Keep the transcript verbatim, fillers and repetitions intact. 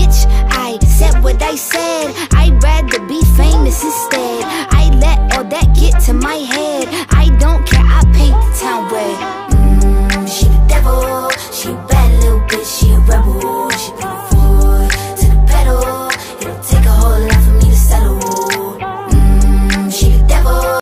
bitch, I said what I said. I'd rather be famous instead. I let all that get to my head.